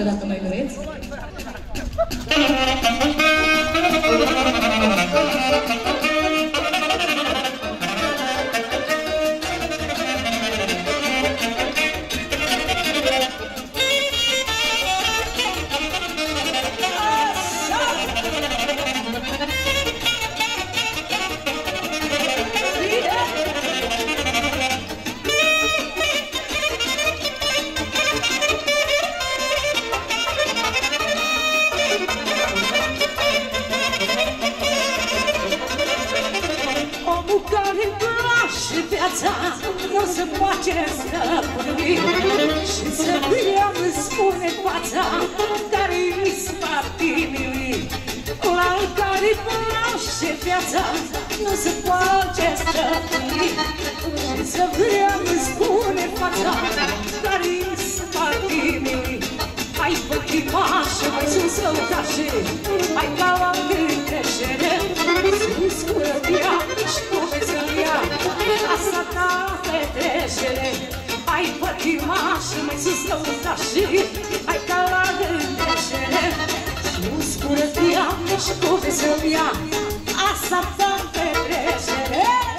dacă mai vreți. Nu se poate stăpâni și să îi spune fața care-i spatimii. La care-i place viața nu se poate stăpâni și să îi spune fața care-i spatimii. Hai pătimașă, mai sus lăutașe, hai ca la întrecere, sus curătia și cu veselia, casa ta petrecere. Hai pătimașă, mai sus lăutașe, hai ca la întrecere, sus curătia și cu veselia, casa ta petrecere.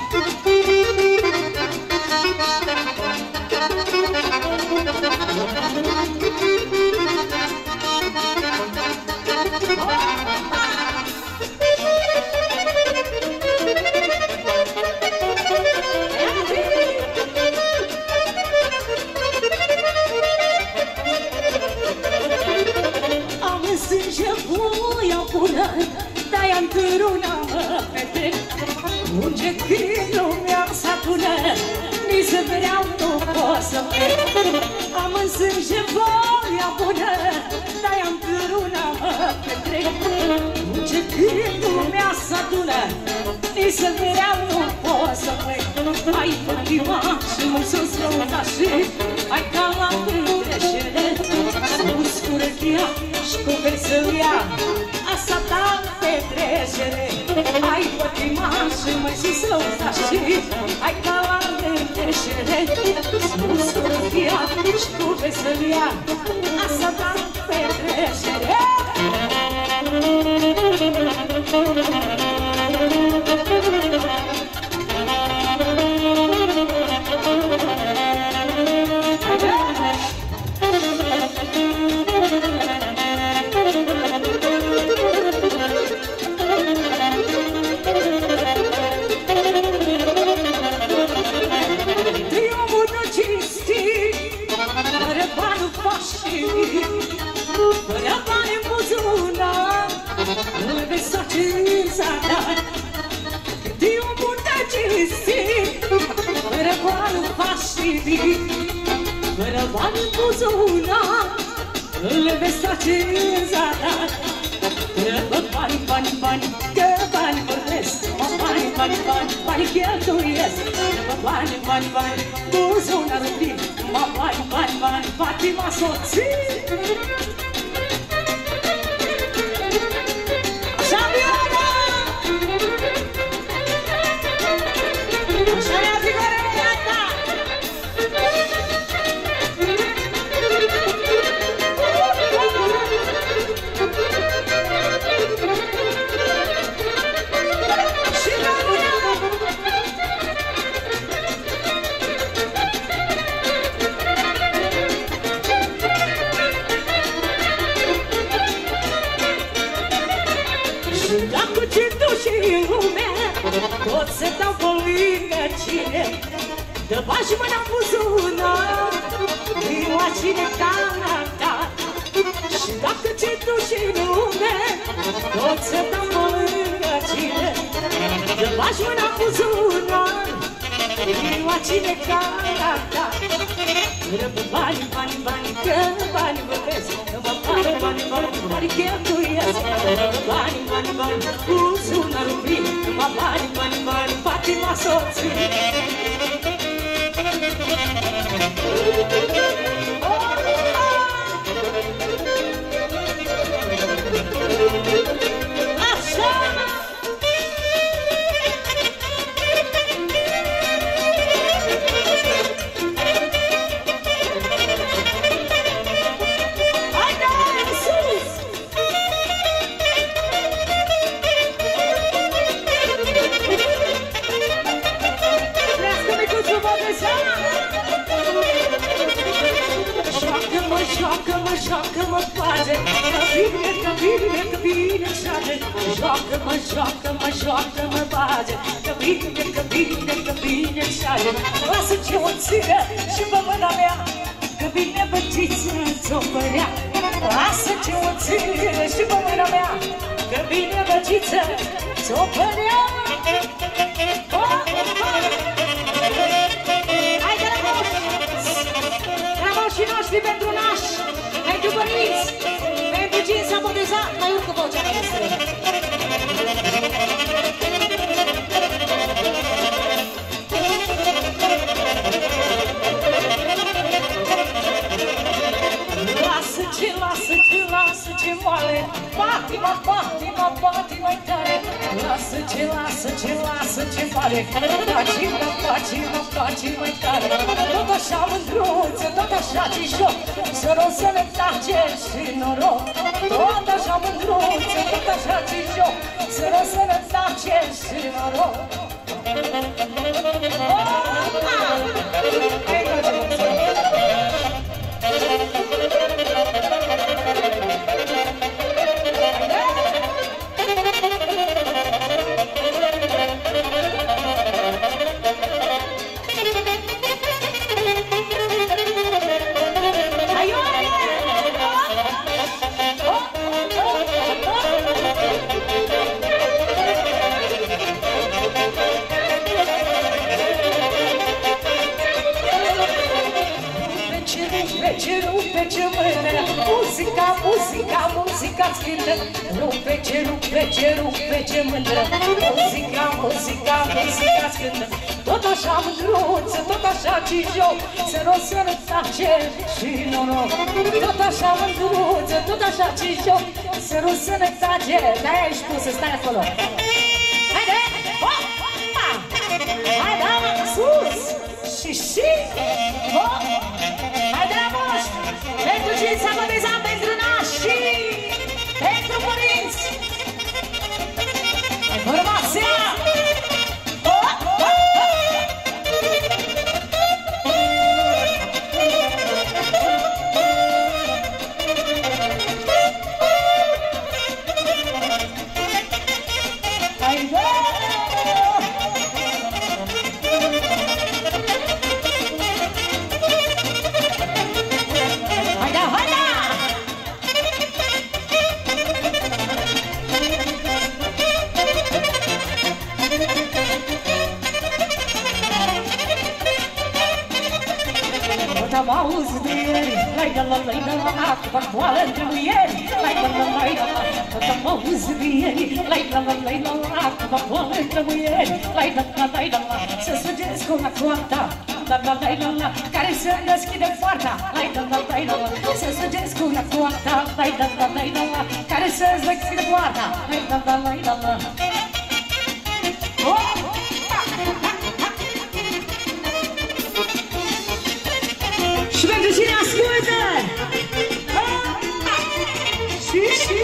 Am în sânge voia bună, de-aia într-una mă petrec. Unde când lumea s-adună, nici să vreau nu pot să plec. Am în sânge voia bună, de-aia într-una mă petrec. Unde când lumea s-adună, nici să vreau nu pot să plec. Hai pătima și mă sus lăutașe, hai ca la întrecere, sus curătia și cu veselia, asta ta petrecere. Hai pătima și mă sus lăutașe, hai ca la întrecere, sus curătia și cu veselia, asta ta petrecere. Fără bani în buzunar, îl vezi face în zadar. Cât e un bun de cinstit, fără bani nu faci nimic. Fără bani în buzunar, îl vezi face în zadar. Fără bani, bani, bani, că bani vorbesc, bani, bani, bani, bani cheltuiesc. Fără bani, bani, bani, buzunarul plin, bani, bani, bani, Fatima soții. Tot se dau pe lângă cine, dă bagi mâna în buzunar, vin la cine Canada. Și dacă ce duci în lume, tot se dau pe lângă cine, dă bagi mâna în buzunar, vin la cine Canada. Răbă bani, bani, bani, că bani vorbesc, răbă bani, bani, bani, bani cheltuiesc. Răbă bani, bani, bani, buzunarul plin, răbă bani, bani, bani, Fatima soții. Așa! Hai, da! joacă-mă bage, că bine șade. Joacă-mă, joacă-mă, joacă-mă bage, că bine șade. Lasă ce o țină și pe mâna mea, că bine bătiță ți-o părea. Lasă ce o țină și pe mâna mea, că bine bătiță ți-o părea. Hai de la moși! La moșii noștri pentru nași, pentru părinți, pentru cine s-a botezat, mai urcă vocea noastră. Lasă ce moale, bate mai tare. Lasă ce moale, bate mai tare. Tot așa mândruță, tot așa cișoc, să rog să ne tace și noroc. Tot așa mândruță, tot așa cișoc, să rog să ne tace și noroc. Muzica scântă, rupe ce mândră. Muzica scântă. Tot așa mândruță, tot așa cijoc, să rog să ne tace și noroc. Tot așa mândruță, tot așa cijoc, să rog să ne tace. De-aia ești pus, să stai acolo. Haide! Haide, sus! Și! Haide la moș! Pentru cine s-a botezat, pentru nași, pentru părinți! Formația! Am auzit de ieri, lai-la-la-lai-la-la, Bacboală între muieri, lai-la-la-lai-la-la. Tot am auzit de ieri, lai-la-la-lai-la-la, Bacboală între muieri, lai-la-la-lai-la-la. Să sugezi cu una coarta, la-la-lai-la-la, care să deschide poarta, lai-la-la-lai-la-la. Să sugezi cu una coarta, lai-la-la-lai-la-la, care să-ți deschide poarta, lai-la-la-lai-la-la. Și pentru cine ascultă! Și!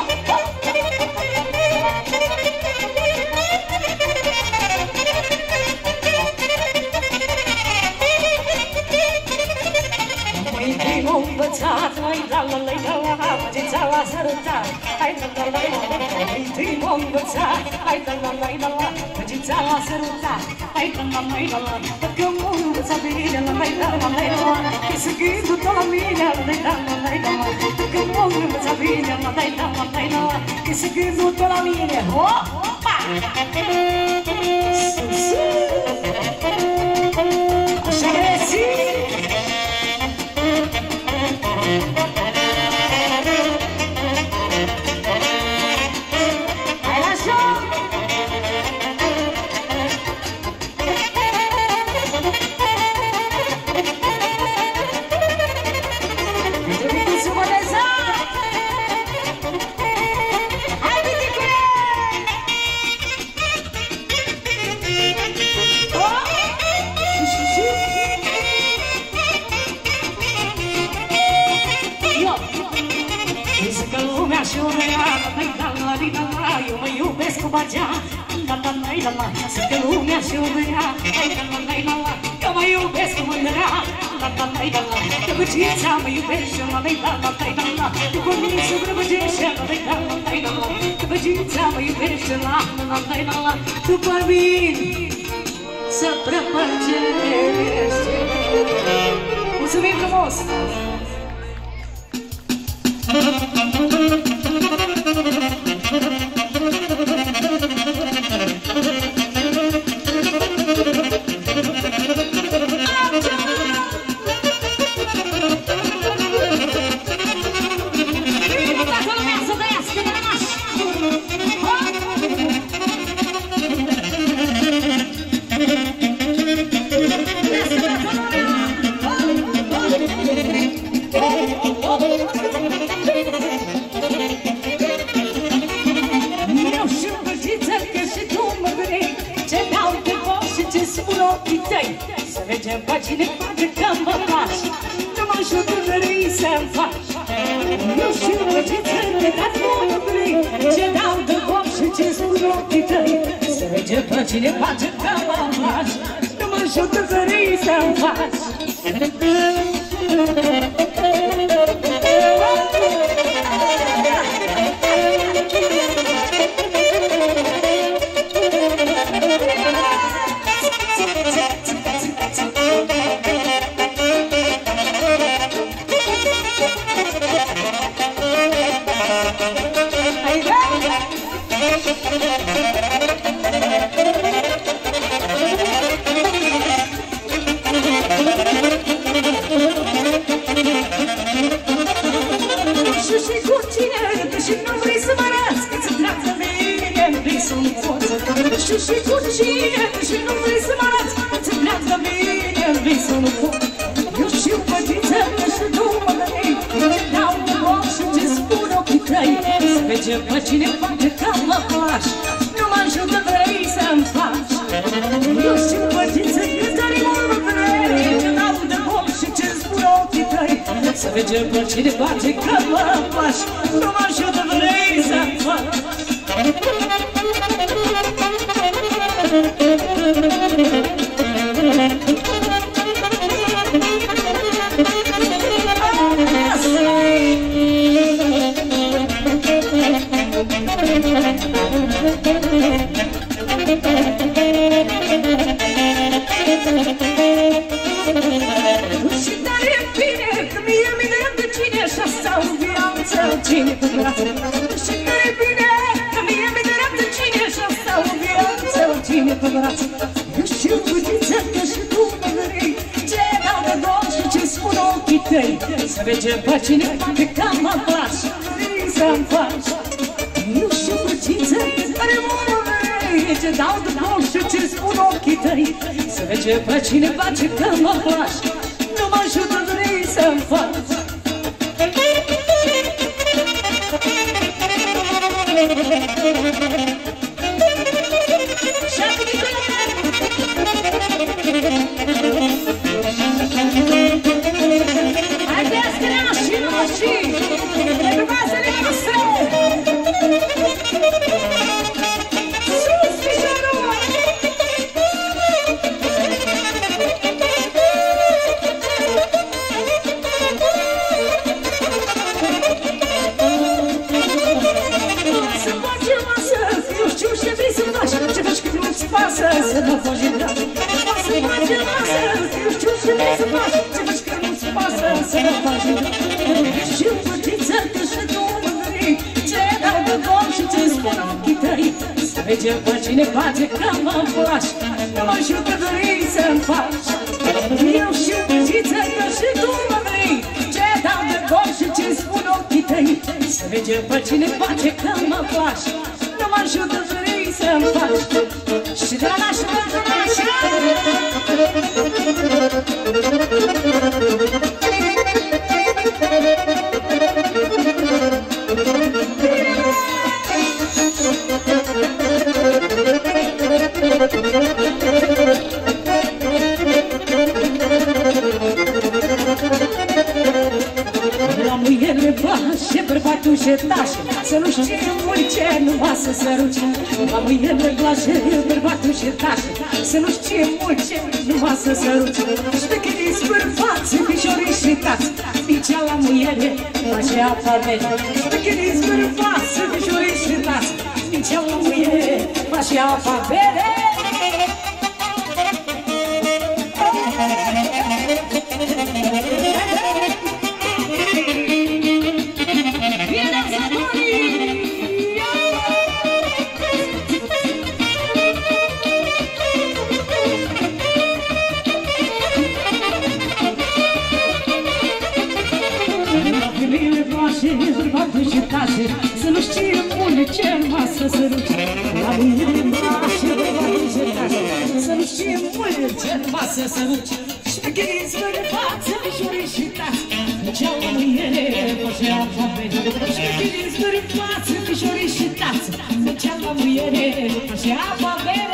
Mai primul învățat, lai-la-la-lai-la-la, Măgița l-a sărutat, lai-la-la-lai-la-la. Mai primul învățat, lai-la-la-lai-la-la, Măgița l-a sărutat, lai-la-la-lai-la-la. Că mă învăța bine, lai-la-la-lai-la-la, că se gândul tot la mine, lai-la-la-lai-la-la. Că mă învăța bine, lai-la-la-lai-la-la, că se gândul tot la mine. Opa! Așa reții! Eu mă iubesc cu bagea, Să te lumea și umea, că mă iubesc cu mândrea. Că băgița mă iubește, că cu mine se vrăbăgește. Că băgița mă iubește, după mine să prăpăgește. Mulțumim frumos! Să mergem pe cineva de că mă faci, nu mă ajută vrei să-mi faci. Eu știu că ce țără, dar nu mă vrei, ce dau de foc și ce spun ochii tăi. Să mergem pe cineva de că mă faci, nu mă ajută vrei să-mi faci. Și cu cine și nu vrei să mă arăți, ți-mi pleacă mine în visul nu pot. Eu știu pătiță și tu mă vrei, ce dau de foc și ce spun ochii tăi. Să mergem pe cineva de că mă faci, nu mă ajută vrei să-mi faci. Eu știu pătiță că tare mult mă vrei, ce dau de foc și ce spun ochii tăi. Să mergem pe cineva de că mă faci, nu mă ajută vrei să-mi faci. Eu știu puțin că și tu mă vrei, ce dau de dor și ce spun ochii tăi. Să mergem pe cineva de că mă faci, vrei să-mi faci. Eu știu puțin că mă vrei, ce dau de dor și ce spun ochii tăi. Să mergem pe cineva de că mă faci, nu mă ajută vrei să-mi faci. Haideți, nașii noștri, pentru bazele noastre! Sus, piciorul! Să face masă, eu știu ce vrei să faci, ce faci cât nu-ți pasă, să nu faci în drag. Să face masă, eu știu ce vrei să faci, ce faci cât nu-ți pasă, să nu faci în drag. Știu pătiță că și tu mă vrei, ce dau de dor și ce spun ochii tăi. Să mergem pe cineva de că mă faci, nu mă ajută vrei să-mi faci. Eu știu pătiță că și tu mă vrei, ce dau de dor și ce spun ochii tăi. Să mergem pe cineva de că mă faci, nu mă ajută vrei să-mi faci. Și de la nașă pentru nașă. La muiere bașe, bărbatul și tașe, să nu știe ce numai să săruci. La mâinile gloașe, bărbatul și tașe, să nu știe mult ce numai să săruci. Șmecherii spărfați, pișorii și tați, nici la muiere, face apa bere. Șmecherii spărfați, pișorii și tați, nici la muiere, face apa bere. Să nu știe mult ce numai să săruci. La mâinile mașe, bărbatul și tașe, să nu știe mult ce numai să săruci. Șmecherii spărfață, pișorii și tați, nici-au la mâinile face apa bere. Șmecherii spărfață, pișorii și tați, nici-au la mâinile face apa bere.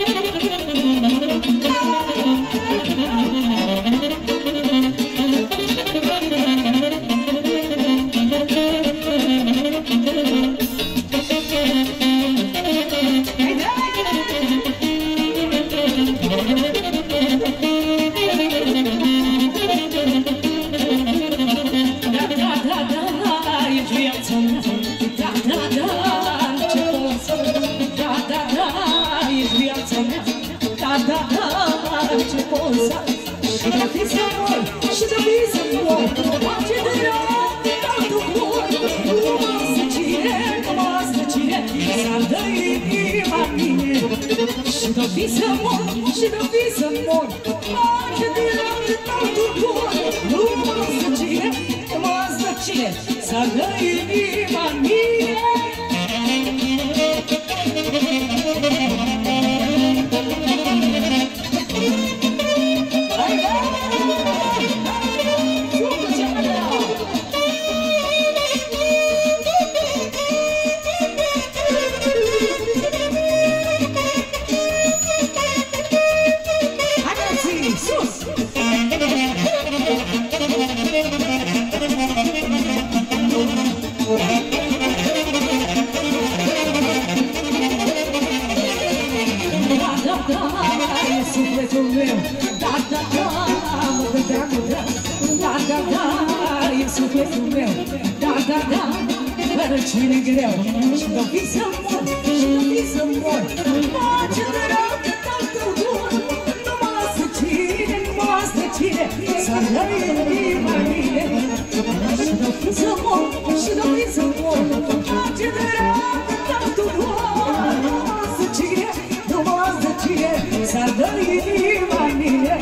Și de fi să mor, face de rău de tantul bun. Nu mă zăcire, mă zăcire, să dă inima mie. Cine greu, și de-o fi să mor, și de-o fi să mor, face de rău de tantul bun. Nu mă lasă cine, nu mă lasă cine, să-mi dă inima mie. Și de-o fi să mor, și de-o fi să mor, face de rău de tantul bun. Nu mă lasă cine, nu mă lasă cine, să-mi dă inima mie.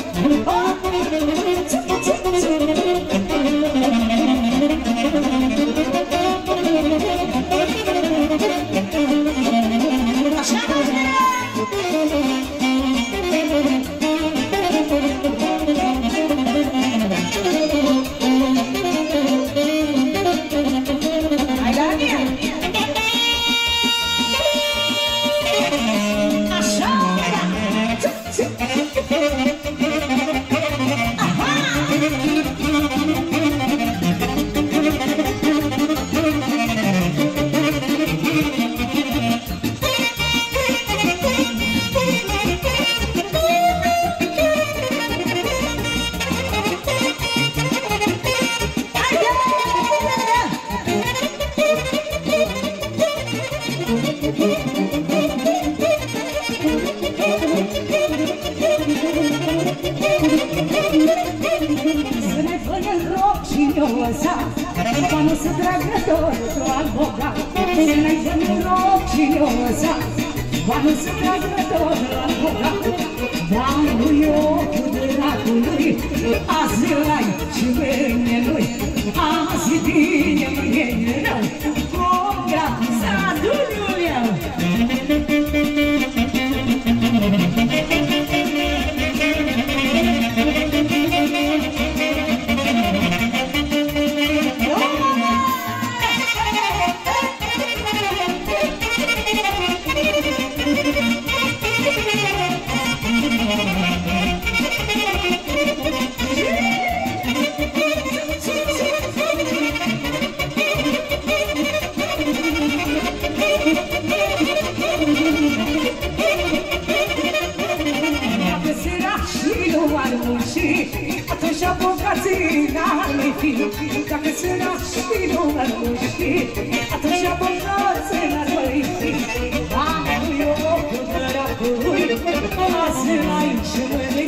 Vamos să tragă totul al bogat, să ne dăm loc și o lăsa. Vamos să tragă totul al bogat, banul e ocul dracului, azi l-ai și mâine lui, azi bine, mâine rău, boga satului eu. Atunci apucați n-ai fi, dacă sunt aști numărul știi. Atunci apucați n-ai fi, banul eu cu dracului, azi n-ai și mâine.